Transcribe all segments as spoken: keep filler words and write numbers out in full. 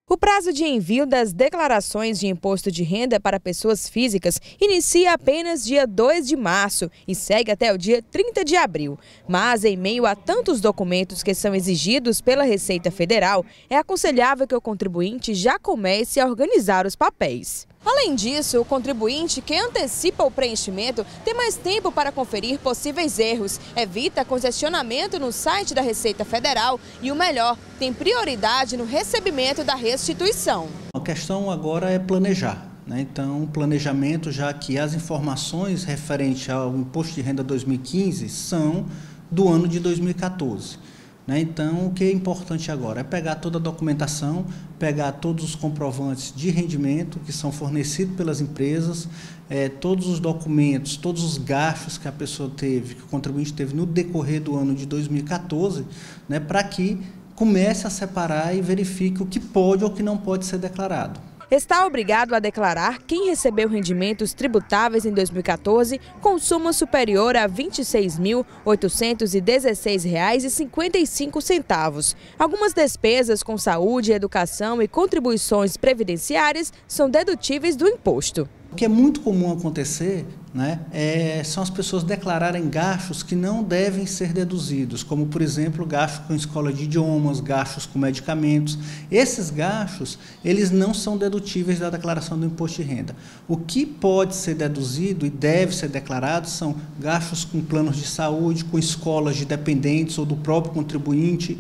O prazo de envio das declarações de imposto de renda para pessoas físicas inicia apenas dia dois de março e segue até o dia trinta de abril. Mas, em meio a tantos documentos que são exigidos pela Receita Federal, é aconselhável que o contribuinte já comece a organizar os papéis. Além disso, o contribuinte que antecipa o preenchimento tem mais tempo para conferir possíveis erros, evita congestionamento no site da Receita Federal e, o melhor, tem prioridade no recebimento da restituição. A questão agora é planejar, né? Então, planejamento, já que as informações referentes ao Imposto de Renda dois mil e quinze são do ano de dois mil e quatorze. Então, o que é importante agora é pegar toda a documentação, pegar todos os comprovantes de rendimento que são fornecidos pelas empresas, é, todos os documentos, todos os gastos que a pessoa teve, que o contribuinte teve no decorrer do ano de dois mil e quatorze, né, para que comece a separar e verifique o que pode ou o que não pode ser declarado. Está obrigado a declarar quem recebeu rendimentos tributáveis em dois mil e quatorze com soma superior a vinte e seis mil, oitocentos e dezesseis reais e cinquenta e cinco centavos. Algumas despesas com saúde, educação e contribuições previdenciárias são dedutíveis do imposto. O que é muito comum acontecer, né, é, são as pessoas declararem gastos que não devem ser deduzidos, como, por exemplo, gastos com escola de idiomas, gastos com medicamentos. Esses gastos, eles não são dedutíveis da declaração do imposto de renda. O que pode ser deduzido e deve ser declarado são gastos com planos de saúde, com escolas de dependentes ou do próprio contribuinte,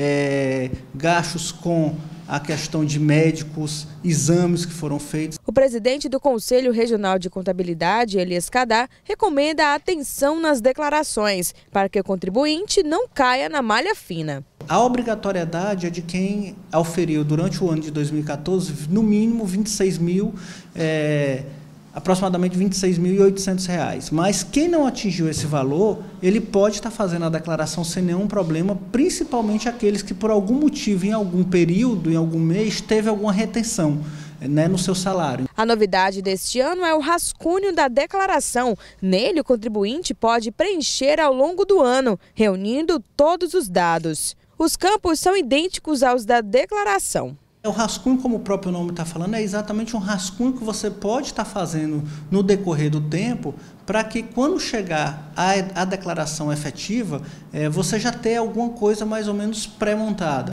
é, gastos com a questão de médicos, exames que foram feitos. O presidente do Conselho Regional de Contabilidade, Elias Cadá, recomenda a atenção nas declarações, para que o contribuinte não caia na malha fina. A obrigatoriedade é de quem auferiu durante o ano de dois mil e quatorze, no mínimo vinte e seis mil, é, aproximadamente vinte e seis mil e oitocentos reais. Mas quem não atingiu esse valor, ele pode estar fazendo a declaração sem nenhum problema, principalmente aqueles que por algum motivo, em algum período, em algum mês, teve alguma retenção, né, no seu salário. A novidade deste ano é o rascunho da declaração. Nele, o contribuinte pode preencher ao longo do ano, reunindo todos os dados. Os campos são idênticos aos da declaração. O rascunho, como o próprio nome está falando, é exatamente um rascunho que você pode estar fazendo no decorrer do tempo, para que quando chegar a, a declaração efetiva, é, você já tenha alguma coisa mais ou menos pré-montada.